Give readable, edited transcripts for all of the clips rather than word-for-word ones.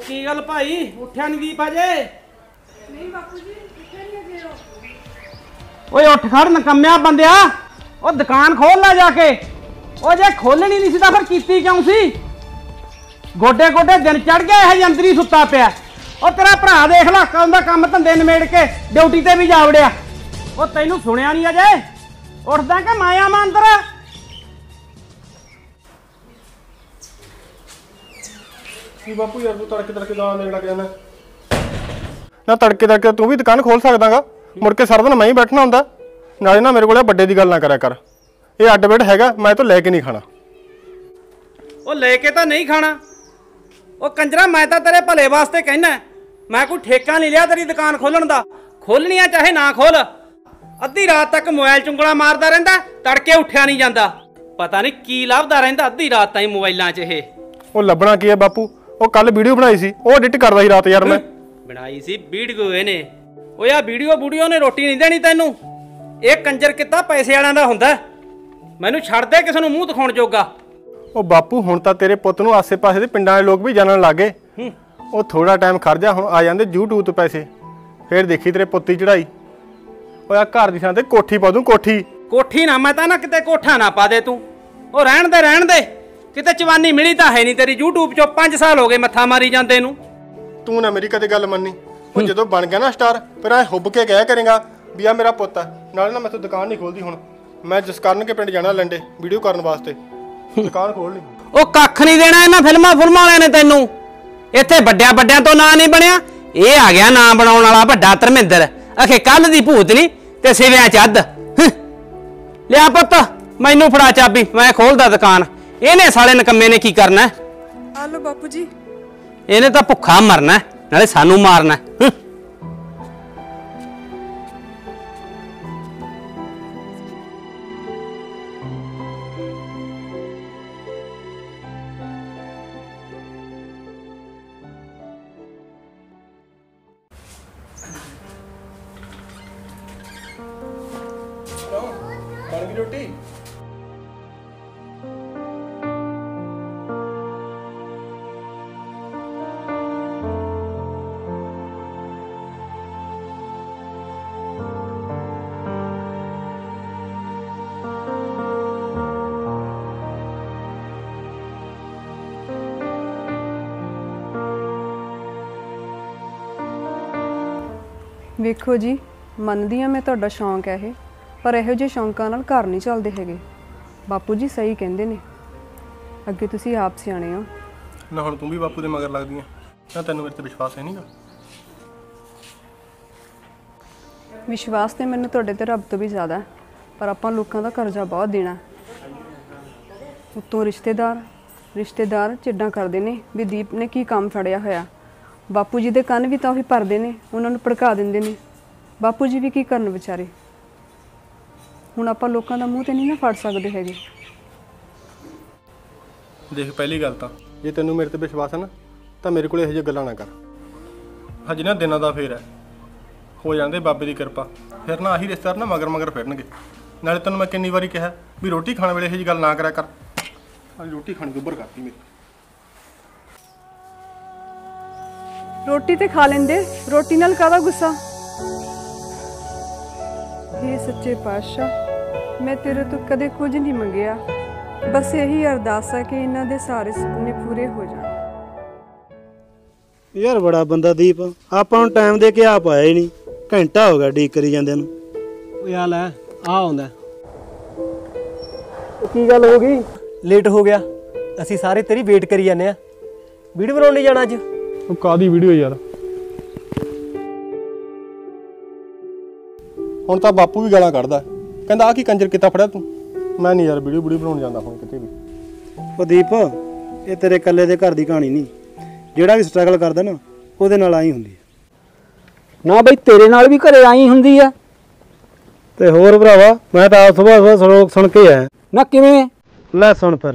की गल भाई उठ्या नहीं दीप अजे? नहीं बापू जी उठे नहीं अजे। ओए उठ खड़ नकम्या बंदिया, ओ दुकान खोल ला जाके। ओ जे खोलनी नहीं सी तां फिर कीती क्यों सी? गोडे गोडे दिन चढ़ गया है अंदर ही सुत्ता पिया। ओ तेरा भरा देख ला कहंदा काम धंधे निमेड़ के ड्यूटी ते भी जा वड़िया। ओ तैनू सुनिया नहीं अजे? उठदा कि माया मा अंदर? बापू यार तू तड़के तड़के गाना देने लग जाना ना। तड़के तड़के तू भी दुकान खोल सकदागा, मुड़ के सारा दिन मैं ही बैठना हुंदा। नाले ना मेरे को बड्डे दी गल ना करा कर। ये अड्ड बेड हैगा, मैं तो लेके नहीं खाना। ओ लेके तो नहीं खाना। ओ कंजरा मैं तो तेरे भले वास्ते कहना, मैं कोई ठेका नहीं लिया तेरी दुकान खोलण दा। खोलनी है चाहे ना खोल। अद्धी रात तक मोबाइल चुंगला मारदा रहिंदा, तड़के उठ्या नहीं जांदा। पता नहीं की लभदा रहिंदा अद्धी रात ताईं मोबाइलां 'च ये। ओ लभना की है बापू? ओ कल वीडियो बनाई सी, ओ एडिट करदा सी रात यार मैं। बनाई सी वीडियो ਇਹਨੇ। ओ यार वीडियो ने रोटी नहीं देनी तैनू। ਇਹ ਕੰਜਰ ਕਿੱਤਾ ਪੈਸੇ ਵਾਲਿਆਂ ਦਾ ਹੁੰਦਾ। ਮੈਨੂੰ ਛੱਡ ਦੇ ਕਿਸੇ ਨੂੰ ਮੂੰਹ ਦਿਖਾਉਣ ਜੋਗਾ। ਉਹ ਬਾਪੂ ਹੁਣ ਤਾਂ ਤੇਰੇ ਪੁੱਤ ਨੂੰ ਆਸੇ-ਪਾਸੇ ਦੇ ਪਿੰਡਾਂ ਦੇ ਲੋਕ ਵੀ ਜਾਣਨ ਲੱਗੇ। ਉਹ ਥੋੜਾ ਟਾਈਮ ਖੜ ਜਾ, ਹੁਣ ਆ ਜਾਂਦੇ YouTube ਤੋਂ ਪੈਸੇ, ਫੇਰ ਦੇਖੀ ਤੇਰੇ ਪੁੱਤ ਦੀ ਚੜਾਈ। ਓਏ ਆ ਘਰ ਦੀ ਥਾਂ ਤੇ ਕੋਠੀ ਪਾ ਦੂੰ। ਕੋਠੀ ਨਾ ਮੈਂ ਤਾਂ ਨਾ ਕਿਤੇ ਕੋਠਾ ਨਾ ਪਾ ਦੇ ਤੂੰ। ਉਹ ਰਹਿਣ ਦੇ ਕਿਤੇ ਚਵਾਨੀ ਮਿਲੀ ਤਾਂ ਹੈ ਨਹੀਂ ਤੇਰੀ। YouTube ਚੋਂ 5 ਸਾਲ ਹੋ ਗਏ ਮੱਥਾ ਮਾਰੀ ਜਾਂਦੇ ਨੂੰ। ਤੂੰ ਨਾ ਮੇਰੀ ਕਦੇ ਗੱਲ ਮੰਨੀ। ਉਹ ਜਦੋਂ ਬਣ ਗਿਆ ਨਾ ਸਟਾਰ, ਫਿਰ ਐ ਹੁੱਬ ਕੇ ਕਹਿਆ ਕਰੇਗਾ ਵੀ ਆ ਮੇਰਾ ਪੁੱਤ ਆ। ਨਾਲੇ ਨਾ ਮੈਥੋਂ ਦੁਕਾਨ ਨਹੀਂ ਖੋਲਦੀ ਹੁਣ। ਮੈਂ ਜਸਕਰਨ ਕੇ ਪਿੰਡ ਜਾਣਾ ਲੰਡੇ ਵੀਡੀਓ ਕਰਨ ਵਾਸਤੇ। ਦੁਕਾਨ ਖੋਲ ਲਈ। ਉਹ ਕੱਖ ਨਹੀਂ ਦੇਣਾ ਇਹਨਾਂ ਫਿਲਮਾਂ ਵਾਲਿਆਂ ਨੇ ਤੈਨੂੰ। ਇੱਥੇ ਵੱਡਿਆਂ ਤੋਂ ਨਾਂ ਨਹੀਂ ਬਣਿਆ। ਇਹ ਆ ਗਿਆ ਨਾਂ ਬਣਾਉਣ ਵਾਲਾ ਵੱਡਾ ਧਰਮਿੰਦਰ। ਅਖੇ ਕੱਲ ਦੀ ਭੂਤਨੀ ਤੇ ਸਿਵਿਆਂ ਚ ਅੱਧ। ਲਿਆ ਪੁੱਤ ਮੈਨੂੰ ਫੜਾ ਚਾਬੀ, ਮੈਂ ਖੋਲਦਾ ਦੁਕਾਨ। ਇਹਨੇ ਸਾਲੇ ਨਕੰਮੇ ਨੇ ਕੀ ਕਰਨਾ? ਆ ਲੋ ਬਾਪੂ ਜੀ। ਇਹਨੇ ਤਾਂ ਭੁੱਖਾ ਮਰਨਾ ਨਾਲੇ ਸਾਨੂੰ ਮਾਰਨਾ। ਬਣ ਗਈ ਰੋਟੀ? ਵੇਖੋ ਜੀ, ਮੰਨਦੀ ਹਾਂ ਮੈਂ ਤੁਹਾਡਾ ਸ਼ੌਂਕ ਹੈ ਇਹ, ਪਰ ਇਹੋ ਜਿਹੇ ਸ਼ੌਂਕਾਂ ਨਾਲ ਘਰ ਨਹੀਂ ਚੱਲਦੇ ਹੈਗੇ। ਬਾਪੂ ਜੀ ਸਹੀ ਕਹਿੰਦੇ ਨੇ, ਅੱਗੇ ਤੁਸੀਂ ਆਪ ਸਿਆਣੇ ਹੋ ਨਾ। ਹੁਣ ਤੂੰ ਵੀ ਬਾਪੂ ਦੇ ਮਗਰ ਲੱਗਦੀ ਹੈ ਨਾ? ਤੈਨੂੰ ਮੇਰੇ ਤੇ ਵਿਸ਼ਵਾਸ ਹੈ ਨਹੀਂਗਾ? ਵਿਸ਼ਵਾਸ ਤੇ ਮੈਨੂੰ ਤੁਹਾਡੇ ਤੇ ਰੱਬ ਤੋਂ ਵੀ ਜ਼ਿਆਦਾ ਹੈ, ਪਰ ਆਪਾਂ ਲੋਕਾਂ ਦਾ ਕਰਜ਼ਾ ਬਹੁਤ ਦੇਣਾ। ਉੱਤੋਂ ਰਿਸ਼ਤੇਦਾਰ ਚਿੱਡਾਂ ਕਰਦੇ ਨੇ ਵੀ ਦੀਪ ਨੇ ਕੀ ਕੰਮ ਫੜਿਆ ਹੋਇਆ। ਬਾਪੂ ਜੀ ਦੇ ਕੰਨ ਵੀ ਤਾਂ ਉਹੀ ਭਰਦੇ ਨੇ, ਉਹਨਾਂ ਨੂੰ ਭੜਕਾ ਦਿੰਦੇ ਨੇ। ਬਾਪੂ ਜੀ ਵੀ ਕੀ ਕਰਨ ਵਿਚਾਰੇ। ਹੁਣ ਆਪਾਂ ਲੋਕਾਂ ਦਾ ਮੂੰਹ ਤੇ ਨਹੀਂ ਨਾ ਫੜ ਸਕਦੇ ਹੈਗੇ। ਦੇਖ ਪਹਿਲੀ ਗੱਲ ਤਾਂ ਜੇ ਤੈਨੂੰ ਮੇਰੇ ਤੇ ਵਿਸ਼ਵਾਸ ਹੈ ਨਾ, ਤਾਂ ਮੇਰੇ ਕੋਲ ਇਹੋ ਜਿਹੀਆਂ ਗੱਲਾਂ ਨਾ ਕਰ। ਹਜੇ ਨਾ ਦਿਨਾਂ ਦਾ ਫੇਰ ਹੈ, ਹੋ ਜਾਂਦੇ ਬਾਬੇ ਦੀ ਕਿਰਪਾ। ਫਿਰ ਨਾ ਆਹੀ ਰਿਸ਼ਤੇਦਾਰ ਨਾ ਮਗਰ ਫਿਰਨਗੇ। ਨਾਲੇ ਤੈਨੂੰ ਮੈਂ ਕਿੰਨੀ ਵਾਰੀ ਕਿਹਾ ਵੀ ਰੋਟੀ ਖਾਣ ਵੇਲੇ ਇਹੋ ਜਿਹੀ ਗੱਲ ਨਾ ਕਰਿਆ ਕਰ। ਰੋਟੀ ਖਾਣੀ ਦੁੱਬਰ ਕਰਤੀ ਮੇਰੀ। ਰੋਟੀ ਤੇ ਖਾ ਲੈਂਦੇ, ਰੋਟੀ ਨਾਲ ਕਾਹਦਾ ਗੁੱਸਾ। हे सच्चे पातशाह, मैं तेरे तो कदे कुछ नहीं मंगिया, बस यही अरदास है कि इन्हां दे सारे सुपने पूरे हो जाण। यार बड़ा बंदा दीप, आपां नूं टाइम दे के आप आया ही नहीं। घंटा हो गया ਡੀਕ करी ਜਾਂਦੇ ਨੂੰ। यार लै आ आउंदा की गल हो गई? लेट हो गया। ਅਸੀਂ ਸਾਰੇ ਤੇਰੀ ਵੇਟ ਕਰੀ ਜਾਂਦੇ ਆ। ਵੀਡੀਓ ਬਣਾਉਣ ਨਹੀਂ ਜਾਣਾ ਅੱਜ? ਉਹ ਕਾਦੀ ਵੀਡੀਓ ਯਾਰ? ਹੁਣ ਤਾਂ ਬਾਪੂ ਵੀ ਗਾਲਾਂ ਕੱਢਦਾ, ਕਹਿੰਦਾ ਆ ਕੀ ਕੰਜਰ ਕੀਤਾ ਫੜਿਆ ਤੂੰ। ਮੈਂ ਨਹੀਂ ਯਾਰ ਵੀਡੀਓ ਬਣਾਉਣ ਜਾਂਦਾ ਹੁਣ ਕਿਤੇ ਵੀ। ਉਹ ਦੀਪ, ਇਹ ਤੇਰੇ ਇਕੱਲੇ ਦੇ ਘਰ ਦੀ ਕਹਾਣੀ ਨਹੀਂ। ਜਿਹੜਾ ਵੀ ਸਟਰਗਲ ਕਰਦਾ ਨਾ, ਉਹਦੇ ਨਾਲ ਆਈ ਹੁੰਦੀ ਹੈ। ਨਾ ਬਈ ਤੇਰੇ ਨਾਲ ਵੀ ਘਰੇ ਆਈ ਹੁੰਦੀ ਆ। ਤੇ ਹੋਰ ਭਰਾਵਾ, ਮੈਂ ਤਾਂ ਆਪ ਸੁਬਾਹ ਸੁਣ ਕੇ ਆਇਆ। ਨਾ ਕਿਵੇਂ? ਲੈ ਸੁਣ ਫਿਰ।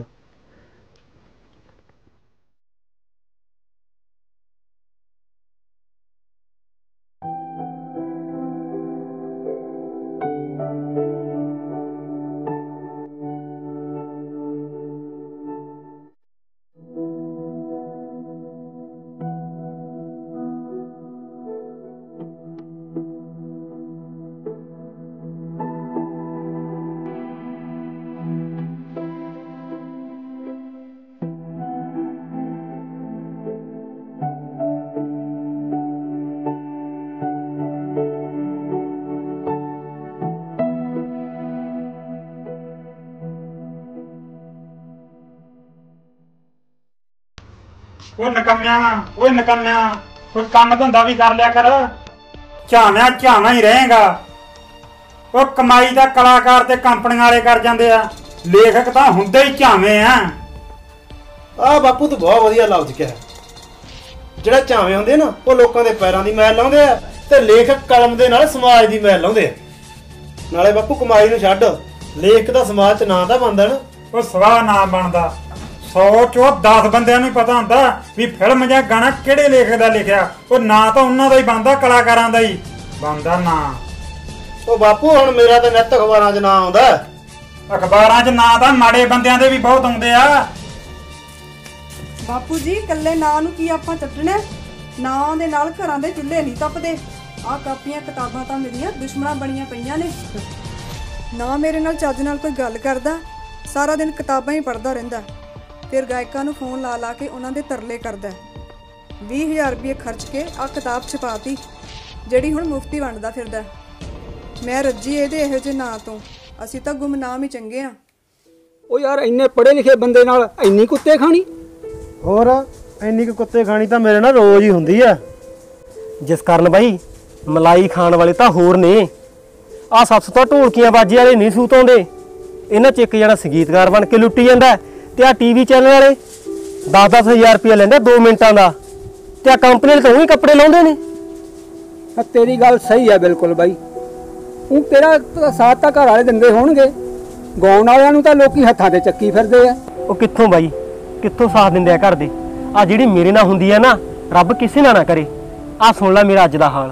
ਉਹ ਨਕੰਮਿਆ ਕੋਈ ਕੰਮ ਧੰਦਾ ਵੀ ਕਰ ਲਿਆ ਕਰ। ਝਾਵਿਆਂ ਹੀ ਰਹੇਗਾ। ਉਹ ਕਮਾਈ ਦਾ ਕਲਾਕਾਰ ਤੇ ਕੰਪਨੀਆਂ ਵਾਲੇ ਕਰ ਜਾਂਦੇ ਆ, ਲੇਖਕ ਤਾਂ ਹੁੰਦੇ ਹੀ ਝਾਵੇਂ ਆ। ਆ ਬਾਪੂ ਤੂੰ ਬਹੁਤ ਵਧੀਆ ਲਫ਼ਜ਼ ਕਿਹਾ। ਜਿਹੜਾ ਝਾਵੇਂ ਹੁੰਦੇ ਨਾ ਉਹ ਲੋਕਾਂ ਦੇ ਪੈਰਾਂ ਦੀ ਮੈਲ ਲਾਉਂਦੇ ਆ ਤੇ ਲੇਖਕ ਕਲਮ ਦੇ ਨਾਲ ਸਮਾਜ ਦੀ ਮੈਲ ਲਾਉਂਦੇ ਆ। ਨਾਲੇ ਬਾਪੂ ਕਮਾਈ ਨੂੰ ਛੱਡ, ਲੇਖਕ ਦਾ ਸਮਾਜ 'ਚ ਨਾਂ ਤਾਂ ਬਣਦਾ ਨਾ। ਉਹ ਸਵਾਹ ਨਾ ਬਣਦਾ। 100 ਚੋਂ 10 ਬੰਦਿਆਂ ਨੂੰ ਪਤਾ ਹੁੰਦਾ ਵੀ ਫਿਲਮ ਜਾਂ ਗਾਣਾ ਕਿਹੜੇ ਲੇਖਕ ਦਾ ਲਿਖਿਆ। ਉਹ ਨਾਂ ਤਾਂ ਉਹਨਾਂ ਦਾ ਹੀ ਬਣਦਾ, ਕਲਾਕਾਰਾਂ ਦਾ ਹੀ ਬਣਦਾ ਨਾਂ। ਉਹ ਬਾਪੂ ਹੁਣ ਮੇਰਾ ਤਾਂ ਨਿੱਤ ਅਖਬਾਰਾਂ 'ਚ ਨਾਂ ਆਉਂਦਾ। ਅਖਬਾਰਾਂ 'ਚ ਨਾਂ ਤਾਂ ਮਾੜੇ ਬੰਦਿਆਂ ਦੇ ਵੀ ਬਹੁਤ ਆਉਂਦੇ ਆ। ਬਾਪੂ ਜੀ ਇਕੱਲੇ ਨਾਂ ਨੂੰ ਕੀ ਆਪਾਂ ਚੱਟਣਾ? ਨਾਂ ਦੇ ਨਾਲ ਘਰਾਂ ਦੇ ਚੁੱਲ੍ਹੇ ਨਹੀਂ ਤਪਦੇ। ਆਹ ਕਾਪੀਆਂ ਕਿਤਾਬਾਂ ਤਾਂ ਮੇਰੀਆਂ ਦੁਸ਼ਮਣਾਂ ਬਣੀਆਂ ਪਈਆਂ ਨੇ। ਨਾ ਮੇਰੇ ਨਾਲ ਚੱਜ ਨਾਲ ਕੋਈ ਗੱਲ ਕਰਦਾ, ਸਾਰਾ ਦਿਨ ਕਿਤਾਬਾਂ ਹੀ ਪੜ੍ਹਦਾ ਰਹਿੰਦਾ। ਫਿਰ ਗਾਇਕਾਂ ਨੂੰ ਫੋਨ ਲਾ ਲਾ ਕੇ ਉਹਨਾਂ ਦੇ ਤਰਲੇ ਕਰਦਾ। 20,000 ਰੁਪਏ ਖਰਚ ਕੇ ਆਹ ਕਿਤਾਬ ਛਪਾਤੀ ਜਿਹੜੀ ਹੁਣ ਮੁਫਤੀ ਵੰਡਦਾ ਫਿਰਦਾ। ਮੈਂ ਰੱਜੀ ਇਹਦੇ ਇਹੋ ਜਿਹੇ ਨਾਂ ਤੋਂ। ਅਸੀਂ ਤਾਂ ਗੁਮਨਾਮ ਹੀ ਚੰਗੇ ਆ। ਉਹ ਯਾਰ ਇੰਨੇ ਪੜ੍ਹੇ ਲਿਖੇ ਬੰਦੇ ਨਾਲ ਇੰਨੀ ਕੁੱਤੇ ਖਾਣੀ। ਹੋਰ ਇੰਨੀ ਕੁ ਕੁੱਤੇ ਖਾਣੀ ਤਾਂ ਮੇਰੇ ਨਾਲ ਰੋਜ਼ ਹੀ ਹੁੰਦੀ ਆ। ਜਿਸ ਕਾਰਨ ਬਾਈ ਮਲਾਈ ਖਾਣ ਵਾਲੇ ਤਾਂ ਹੋਰ ਨੇ। ਆ ਸੱਸ ਤੋਂ ਢੋਲਕੀਆਂ ਬਾਜੀ ਵਾਲੇ ਨਹੀਂ ਸੂਤ ਆਉਂਦੇ। ਇਹਨਾਂ 'ਚ ਇੱਕ ਜਣਾ ਸੰਗੀਤਕਾਰ ਬਣ ਕੇ ਲੁੱਟੀ ਜਾਂਦਾ ਤੇ ਆ ਟੀਵੀ ਚੈਨਲ ਵਾਲੇ 10-10 ਹਜ਼ਾਰ ਰੁਪਇਆ ਲੈਂਦੇ 2 ਮਿੰਟਾਂ ਦਾ ਤੇ ਆ ਕੰਪਨੀ ਵਾਲੇ ਤਾਂ ਉਹੀ ਕੱਪੜੇ ਲਾਉਂਦੇ ਨੇ। ਤੇਰੀ ਗੱਲ ਸਹੀ ਆ ਬਿਲਕੁਲ ਬਾਈ। ਉਹ ਤੇਰਾ ਸਾਥ ਤਾਂ ਘਰ ਵਾਲੇ ਦਿੰਦੇ ਹੋਣਗੇ, ਗਾਉਣ ਵਾਲਿਆਂ ਨੂੰ ਤਾਂ ਲੋਕੀ ਹੱਥਾਂ ਤੇ ਚੱਕੀ ਫਿਰਦੇ ਆ। ਉਹ ਕਿੱਥੋਂ ਬਾਈ, ਕਿੱਥੋਂ ਸਾਥ ਦਿੰਦੇ ਆ ਘਰ ਦੇ। ਆ ਜਿਹੜੀ ਮੇਰੇ ਨਾਲ ਹੁੰਦੀ ਆ ਨਾ, ਰੱਬ ਕਿਸੇ ਨਾਲ ਨਾ ਕਰੇ। ਆ ਸੁਣ ਲੈ ਮੇਰਾ ਅੱਜ ਦਾ ਹਾਲ।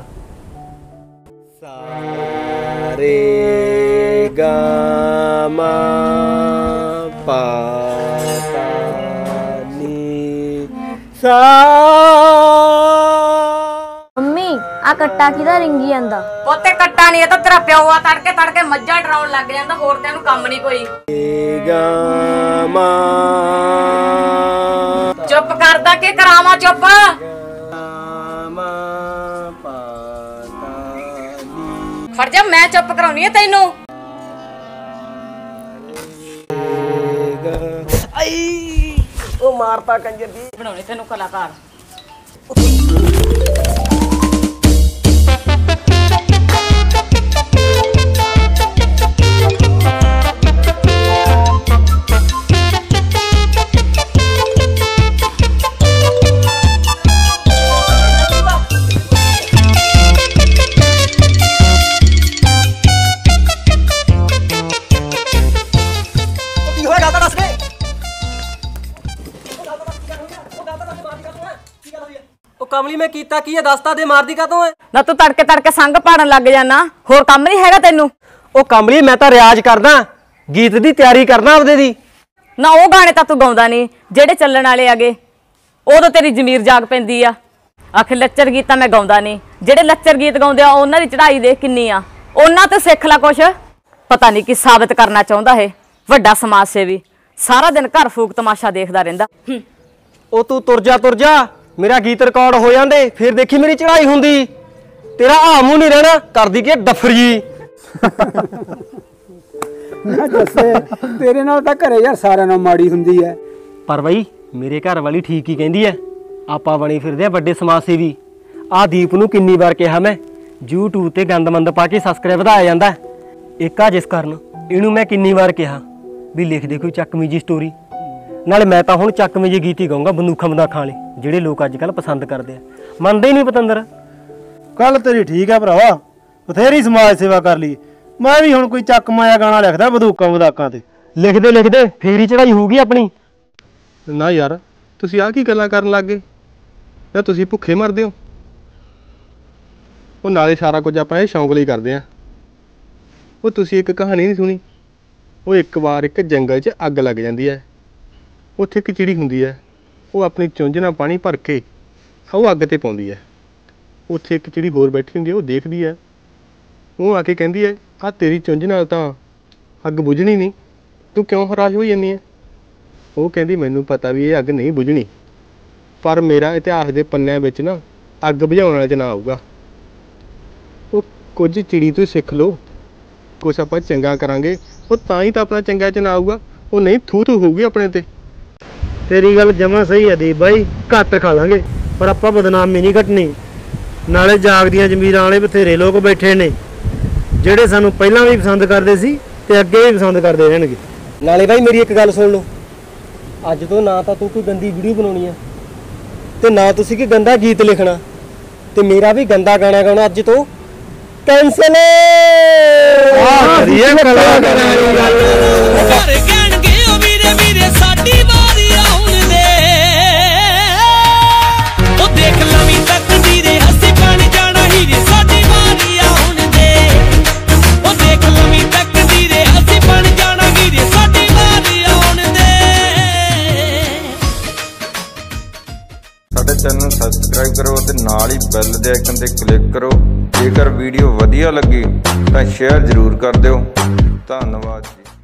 ਸਾਰੇ ਗਾ ਮਾ ਪਾ ਨੀ ਸਾ। ਮੰਮੀ ਆ ਕੱਟਾ ਕਿਹਦਾ ਰਿੰਗੀ ਜਾਂਦਾ? ਪੋਤੇ ਕੱਟਾ ਨਹੀਂ, ਇਹ ਤਾਂ ਤੇਰਾ ਪਿਓ ਆ। ਤੜਕੇ ਤੜਕੇ ਮੱਝਾਂ ਡਰਾਉਣ ਲੱਗ ਜਾਂਦਾ, ਹੋਰ ਤੈਨੂੰ ਕੰਮ ਨਹੀਂ ਕੋਈ। ਗਾ ਮਾ ਚੁੱਪ ਕਰਦਾ ਕਿ ਕਰਾਵਾਂ ਚੁੱਪ? ਖੜ ਜਾ, ਮੈਂ ਚੁੱਪ ਕਰਾਉਣੀ ਹੈ ਤੈਨੂੰ। ਉਹ ਮਾਰਤਾ ਕੰਜਰ ਦੀ। ਬਣਾਉਣੀ ਤੈਨੂੰ ਕਲਾਕਾਰ। ਕਮਲੀ ਮੈਂ ਕੀਤਾ ਕੀ ਹੈ? ਦੱਸਤਾ ਦੇ, ਮਾਰਦੀ ਕਾਤੋਂ ਹੈ? ਨਾ ਤੂੰ ਤੜਕੇ ਤੜਕੇ ਸੰਗ ਪਾੜਨ ਲੱਗ ਜਾਣਾ, ਹੋਰ ਕੰਮ ਨਹੀਂ ਹੈਗਾ ਤੈਨੂੰ? ਉਹ ਕਮਲੀ ਮੈਂ ਤਾਂ ਰਿਆਜ਼ ਕਰਦਾ, ਗੀਤ ਦੀ ਤਿਆਰੀ ਕਰਦਾ ਆਪਦੇ ਦੀ। ਨਾ ਉਹ ਗਾਣੇ ਤਾਂ ਤੂੰ ਗਾਉਂਦਾ ਨਹੀਂ ਜਿਹੜੇ ਚੱਲਣ ਵਾਲੇ ਆਗੇ। ਉਦੋਂ ਤੇਰੀ ਜ਼ਮੀਰ ਜਾਗ ਪੈਂਦੀ ਆ। ਆਖਿਰ ਲੱਚਰ ਗੀਤ ਤਾਂ ਮੈਂ ਗਾਉਂਦਾ ਨਹੀਂ। ਜਿਹੜੇ ਲੱਚਰ ਗੀਤ ਗਾਉਂਦੇ ਆ ਉਹਨਾਂ ਦੀ ਚੜ੍ਹਾਈ ਦੇਖ ਕਿੰਨੀ ਆ। ਉਹਨਾਂ ਤੋਂ ਸਿੱਖ ਲੈ ਕੁਛ। ਪਤਾ ਨਹੀਂ ਕੀ ਸਾਬਤ ਕਰਨਾ ਚਾਹੁੰਦਾ ਇਹ ਵੱਡਾ ਸਮਾਜ ਸੇਵੀ। ਸਾਰਾ ਦਿਨ ਘਰ ਫੂਕ ਤਮਾਸ਼ਾ ਦੇਖਦਾ ਰਹਿੰਦਾ। ਉਹ ਤੂੰ ਤੁਰ ਜਾ, ਮੇਰਾ ਗੀਤ ਰਿਕਾਰਡ ਹੋ ਜਾਂਦੇ, ਫਿਰ ਦੇਖੀ ਮੇਰੀ ਚੜ੍ਹਾਈ ਹੁੰਦੀ। ਤੇਰਾ ਆਮੂ ਨਹੀਂ ਰਹਿਣਾ, ਕਰਦੀ ਕੀ ਡਫਰੀ। ਮੈਂ ਦੱਸੇ ਤੇਰੇ ਨਾਲ ਤਾਂ ਘਰੇ ਯਾਰ ਸਾਰਿਆਂ ਨਾਲ ਮਾੜੀ ਹੁੰਦੀ ਐ। ਪਰ ਬਾਈ ਮੇਰੇ ਘਰ ਵਾਲੀ ਠੀਕ ਹੀ ਕਹਿੰਦੀ ਐ। ਆਪਾਂ ਬਣੀ ਫਿਰਦੇ ਆ ਵੱਡੇ ਸਮਾਜ ਸੇਵੀ। ਆਹ ਦੀਪ ਨੂੰ ਕਿੰਨੀ ਵਾਰ ਕਿਹਾ ਮੈਂ, YouTube ਤੇ ਗੰਦਮੰਦ ਪਾ ਕੇ ਸਬਸਕ੍ਰਾਈਬ ਵਧਾਇਆ ਜਾਂਦਾ। ਇੱਕ ਆ ਜਿਸ ਕਾਰਨ ਇਹਨੂੰ ਮੈਂ ਕਿੰਨੀ ਵਾਰ ਕਿਹਾ ਵੀ ਲਿਖ ਦੇ ਕੋਈ ਚੱਕਵੀਂ ਜੀ ਸਟੋਰੀ। ਨਾਲੇ ਮੈਂ ਤਾਂ ਹੁਣ ਚੱਕਵੀਂ ਜੀ ਗੀਤ ਹੀ ਗਾਉਂਗਾ, ਬੰਦੂਖਾਂ ਬੰਦਾਖਾਂ ਵਾਲੇ ਜਿਹੜੇ ਲੋਕ ਅੱਜ ਕੱਲ ਪਸੰਦ ਕਰਦੇ ਆ। ਮੰਨਦੇ ਹੀ ਨਹੀਂ ਪਤੰਦਰ। ਗੱਲ ਤੇਰੀ ਠੀਕ ਆ ਭਰਾਵਾ, ਬਥੇਰੀ ਸਮਾਜ ਸੇਵਾ ਕਰ ਲਈ। ਮੈਂ ਵੀ ਹੁਣ ਕੋਈ ਚੱਕ ਮਾਇਆ ਗਾਣਾ ਲਿਖਦਾ ਬੰਦੂਕਾਂ ਬੰਦਾਕਾਂ ਤੇ। ਲਿਖਦੇ ਫੇਰ ਹੀ ਚੜਾਈ ਹੋਊਗੀ ਆਪਣੀ। ਨਾ ਯਾਰ, ਤੁਸੀਂ ਆਹ ਕੀ ਗੱਲਾਂ ਕਰਨ ਲੱਗ ਗਏ? ਜਾਂ ਤੁਸੀਂ ਭੁੱਖੇ ਮਰਦੇ ਹੋ? ਉਹ ਨਾਲੇ ਸਾਰਾ ਕੁਝ ਆਪਾਂ ਇਹ ਸ਼ੌਂਕ ਲਈ ਕਰਦੇ ਆ। ਉਹ ਤੁਸੀਂ ਇੱਕ ਕਹਾਣੀ ਨਹੀਂ ਸੁਣੀ? ਉਹ ਇੱਕ ਵਾਰ ਇੱਕ ਜੰਗਲ 'ਚ ਅੱਗ ਲੱਗ ਜਾਂਦੀ ਹੈ। ਉੱਥੇ ਇੱਕ ਚਿੜੀ ਹੁੰਦੀ ਹੈ, ਉਹ ਆਪਣੀ ਚੁੰਝ ਨਾਲ ਪਾਣੀ ਭਰ ਕੇ ਉਹ ਅੱਗ 'ਤੇ ਪਾਉਂਦੀ ਹੈ। ਉੱਥੇ ਇੱਕ ਚਿੜੀ ਹੋਰ ਬੈਠੀ ਹੁੰਦੀ ਹੈ, ਉਹ ਦੇਖਦੀ ਹੈ। ਉਹ ਆ ਕੇ ਕਹਿੰਦੀ ਹੈ, ਆਹ ਤੇਰੀ ਚੁੰਝ ਨਾਲ ਤਾਂ ਅੱਗ ਬੁਝਣੀ ਨਹੀਂ, ਤੂੰ ਕਿਉਂ ਹਰਾਸ਼ ਹੋਈ ਜਾਂਦੀ ਹੈ? ਉਹ ਕਹਿੰਦੀ, ਮੈਨੂੰ ਪਤਾ ਵੀ ਇਹ ਅੱਗ ਨਹੀਂ ਬੁਝਣੀ, ਪਰ ਮੇਰਾ ਇਤਿਹਾਸ ਦੇ ਪੰਨਿਆਂ ਵਿੱਚ ਨਾ ਅੱਗ ਬੁਝਾਉਣ ਵਾਲੇ 'ਚ ਨਾ ਆਊਗਾ। ਉਹ ਕੁਝ ਚਿੜੀ ਤੋਂ ਸਿੱਖ ਲਓ, ਕੁਛ ਆਪਾਂ ਚੰਗਾ ਕਰਾਂਗੇ, ਉਹ ਤਾਂ ਹੀ ਤਾਂ ਆਪਣਾ ਚੰਗਾ 'ਚ ਨਾ ਆਊਗਾ। ਉਹ ਨਹੀਂ ਥੂ ਥੂ ਹੋਊਗੀ ਆਪਣੇ 'ਤੇ। ਤੇਰੀ ਗੱਲ ਜਮਾਂ ਸਹੀ ਹੈ ਦੀਪ ਬਾਈ, ਘੱਟ ਖਾ ਲਾਂਗੇ ਪਰ ਆਪਾਂ ਬਦਨਾਮੀ ਨਹੀਂ ਘਟਣੀ। ਨਾਲੇ ਜਾਗਦੀਆਂ ਜ਼ਮੀਰਾਂ ਵਾਲੇ ਬਥੇਰੇ ਲੋਕ ਬੈਠੇ ਨੇ ਜਿਹੜੇ ਸਾਨੂੰ ਪਹਿਲਾਂ ਵੀ ਪਸੰਦ ਕਰਦੇ ਸੀ ਤੇ ਅੱਗੇ ਵੀ ਪਸੰਦ ਕਰਦੇ ਰਹਿਣਗੇ। ਨਾਲੇ ਬਾਈ ਮੇਰੀ ਇੱਕ ਗੱਲ ਸੁਣ ਲਓ, ਅੱਜ ਤੋਂ ਨਾ ਤਾਂ ਤੂੰ ਕੋਈ ਗੰਦੀ ਵੀਡੀਓ ਬਣਾਉਣੀ ਆ ਤੇ ਨਾ ਤੁਸੀਂ ਕੋਈ ਗੰਦਾ ਗੀਤ ਲਿਖਣਾ, ਤੇ ਮੇਰਾ ਵੀ ਗੰਦਾ ਗਾਣਾ ਗਾਉਣਾ ਅੱਜ ਤੋਂ ਕੈਂਸਲ। ਕਰੀਏ ਕਲਾਕਾਰਾਂ ਦੀ ਗੱਲ। ਘਰ ਕਹਿਣਗੇ ਓ ਵੀਰੇ ਵੀਰੇ ਸਾਡੀ ਵਾਰੀ ਆਉਣ ਦੇ, ਉਹ ਦੇਖ ਲਵੀਂ ਤਕਦੀਰੇ ਅਸੀਂ ਬਣ ਜਾਣਾ ਹੀਰੇ ਸਾਡੀ ਵਾਰੀ ਆਉਣ ਦੇ, ਉਹ ਦੇਖ ਲਵੀਂ ਤਕਦੀਰੇ ਅਸੀਂ ਬਣ ਜਾਣਾ ਹੀਰੇ ਸਾਡੀ ਵਾਰੀ ਆਉਣ ਦੇ। ਸਾਡੇ ਚੈਨਲ ਨੂੰ ਸਬਸਕ੍ਰਾਈਬ ਕਰੋ ਅਤੇ ਨਾਲ ਹੀ ਬੈਲ ਦੇ ਆਈਕਨ ਤੇ ਕਲਿੱਕ ਕਰੋ। ਜੇਕਰ ਵੀਡੀਓ ਵਧੀਆ ਲੱਗੀ ਤਾਂ ਸ਼ੇਅਰ ਜ਼ਰੂਰ ਕਰ ਦਿਓ। ਧੰਨਵਾਦ ਜੀ।